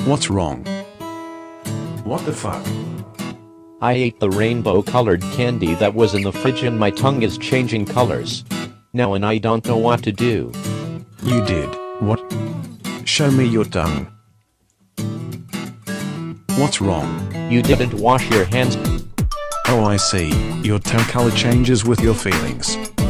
What's wrong? What the fuck? I ate the rainbow-colored candy that was in the fridge and my tongue is changing colors now and I don't know what to do. You did what? Show me your tongue. What's wrong? You didn't wash your hands. Oh, I see. Your tongue color changes with your feelings.